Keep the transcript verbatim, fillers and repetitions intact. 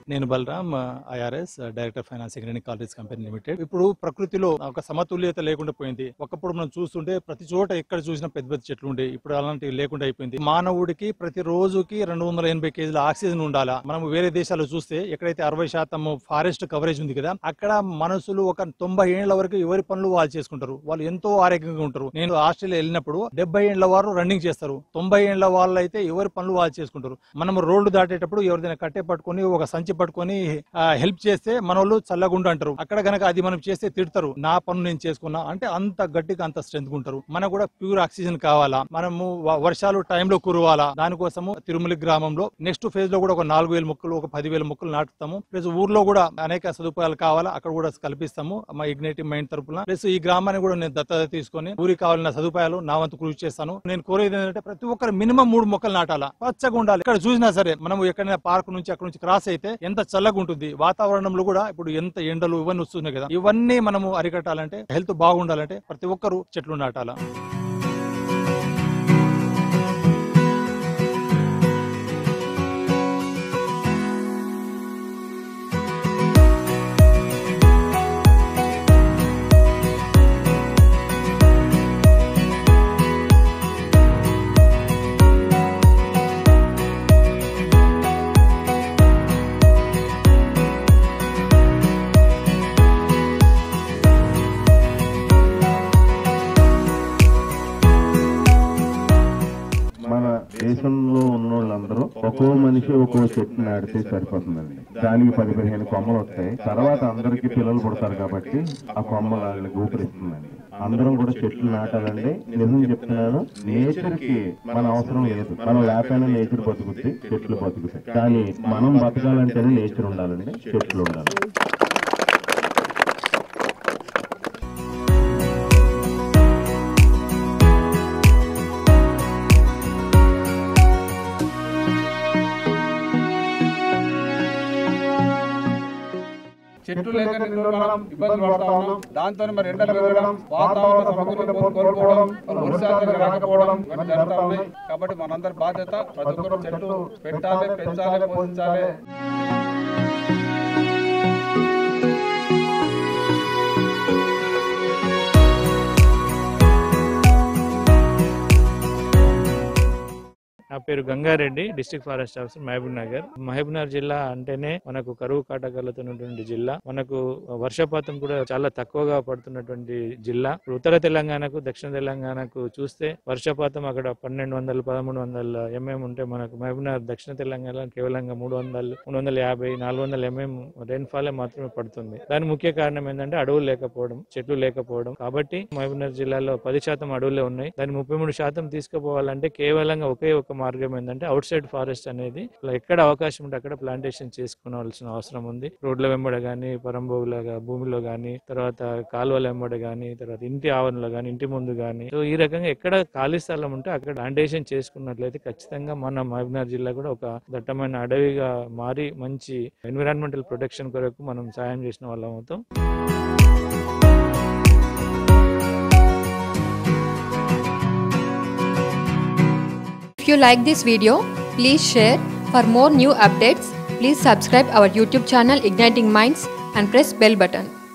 నేను Balaram, IRS director finance greenery college company limited. ఇప్పుడు ప్రకృతిలో ఒక సమతుల్యత లేకుండా పోయింది. ఒకప్పుడు మనం చూస్తుంటే ప్రతి చోట ఎక్కడ చూసినా పెద్ద పెద్ద చెట్లు ఉండే, ఇప్పుడు అలాంటివి లేకుండా అయిపోయింది. మానవుడికి ప్రతి రోజుకి రెండు వందల ఎనభై కేజీల ఆక్సిజన్ ఉండాలా. మనం వేరే దేశాల్లో చూస్తే ఎక్కడైతే అరవై శాతం ఫారెస్ట్ కవరేజ్ ఉంది కదా, అక్కడ మనుషులు ఒక తొంభై ఏళ్ల వరకు ఎవరి పనులు వాళ్ళు చేసుకుంటారు. వాళ్ళు ఎంతో ఆరోగ్యంగా ఉంటారు. నేను ఆస్ట్రేలియా వెళ్ళినప్పుడు డెబ్బై ఏళ్ల వారు రన్నింగ్ చేస్తారు, తొంభై ఏళ్ల వాళ్ళు అయితే ఎవరి పనులు వాళ్ళు చేసుకుంటారు. మనం రోడ్డు దాటేటప్పుడు ఎవరిదైనా కట్టే పట్టుకొని ఒక సంచి పట్టుకొని హెల్ప్ చేస్తే మన వాళ్ళు చల్లగుండు అంటారు. అక్కడ గనక అది మనం చేస్తే తిడతారు, నా పనులు నేను చేసుకున్నా అంటే. అంత గట్టిగా అంత స్ట్రెంత్ ఉంటారు. మనకు కూడా ప్యూర్ ఆక్సిజన్ కావాలా, మనము వర్షాలు టైంలో కురవాలా, దానికోసము తిరుమల గ్రామంలో నెక్స్ట్ ఫేజ్ లో కూడా ఒక నాలుగు వేల మొక్కలు ఒక పదివేల మొక్కలు నాటుతాము. ప్లస్ ఊర్లో కూడా అనేక సదుపాయాలు కావాలా, అక్కడ కూడా కల్పిస్తాము మా ఇగ్నైటివ్ మైండ్ తరపున. ప్లస్ ఈ గ్రామాన్ని కూడా నేను దత్తత తీసుకొని ఊరికి కావాలన్న సదుపాయాలు నా వంతు కృషి చేస్తాను. నేను కోరేది ఏంటంటే ప్రతి ఒక్కరు మినిమం మూడు మొక్కలు నాటాలా, పచ్చగా ఉండాలి. ఇక్కడ చూసినా సరే మనం ఎక్కడైనా పార్క్ నుంచి అక్కడ నుంచి క్రాస్ అయితే ఎంత చల్లగా ఉంటుంది. వాతావరణంలో కూడా ఇప్పుడు ఎంత ఎండలు ఇవన్నీ వస్తున్నాయి కదా, ఇవన్నీ మనము అరికట్టాలంటే, హెల్త్ బాగుండాలంటే ప్రతి ఒక్కరు చెట్లు నాటాలా. దేశంలో ఉన్న వాళ్ళందరూ ఒక్కో మనిషి ఒక్కో చెట్టు నాటితే సరిపోతుందండి. దానికి పది పదిహేను కొమ్మలు వస్తాయి. తర్వాత అందరికి పిల్లలు పుడతారు కాబట్టి ఆ కొమ్మలు వాళ్ళని ఊపిరిస్తుందండి. అందరం కూడా చెట్లు నాటాలండి. నిజం చెప్తున్నాను, నేచర్ కి మన అవసరం లేదు. మనం లేకపోయినా నేచర్ బతుకుద్ది, చెట్లు బతుకుతాయి. కానీ మనం బతకాలంటేనే నేచర్ ఉండాలండి, చెట్లు ఉండాలి. చెట్లు లేక మనం ఇబ్బంది పడతా ఉన్నాం. దాంతో మరి ఎండలు పెరగడం, వాతావరణ సమతుల్యత కోల్పోవడం, వర్షాలు రాకపోవడం ఇవన్నీ జరుగుతూ ఉన్నాయి. కాబట్టి మనందరి బాధ్యత ప్రతి ఒక్కరు చెట్లు పెట్టాలి, పెంచాలి, పోషించాలి. నా పేరు Gangareddy, district forest officer Mahabub Nagar. Mahabub Nagar జిల్లా అంటేనే మనకు కరువు కాటకాలతో ఉన్నటువంటి జిల్లా. మనకు వర్షపాతం కూడా చాలా తక్కువగా పడుతున్నటువంటి జిల్లా. ఉత్తర తెలంగాణకు దక్షిణ తెలంగాణకు చూస్తే వర్షపాతం అక్కడ పన్నెండు వందలు పదమూడు వందల ఎంఎం ఉంటే మనకు మహబూబ్ నగర్ దక్షిణ తెలంగాణ కేవలం మూడు వందలు మూడు వందల యాభై నాలుగు వందల ఎంఎం రెయిన్ ఫాల్ మాత్రమే పడుతుంది. దాని ముఖ్య కారణం ఏంటంటే అడవులు లేకపోవడం, చెట్లు లేకపోవడం. కాబట్టి మహబూబ్ నగర్ జిల్లాలో పది శాతం అడవులే ఉన్నాయి. దాని ముప్పై మూడు శాతం తీసుకుపోవాలంటే కేవలం ఒకే ఒక మార్గం ఏంటంటే అవుట్ సైడ్ ఫారెస్ట్ అనేది ఎక్కడ అవకాశం ఉంటే అక్కడ ప్లాంటేషన్ చేసుకోవాల్సిన అవసరం ఉంది. రోడ్ల వెంబడ గానీ, పరంబోగుల భూమిలో గానీ, తర్వాత కాలువల వెంబడ గానీ, తర్వాత ఇంటి ఆవరణలో గానీ, ఇంటి ముందు గానీ, సో ఈ రకంగా ఎక్కడ ఖాళీ స్థలం ఉంటే అక్కడ ప్లాంటేషన్ చేసుకున్నట్లయితే ఖచ్చితంగా మన మహబూబ్నగర్ జిల్లా కూడా ఒక దట్టమైన అడవిగా మారి మంచి ఎన్విరాన్మెంటల్ ప్రొటెక్షన్ కొరకు మనం సాయం చేసిన వాళ్ళం అవుతాం. If you like this video, please share. For more new updates, please subscribe our YouTube channel Igniting Minds and press bell button.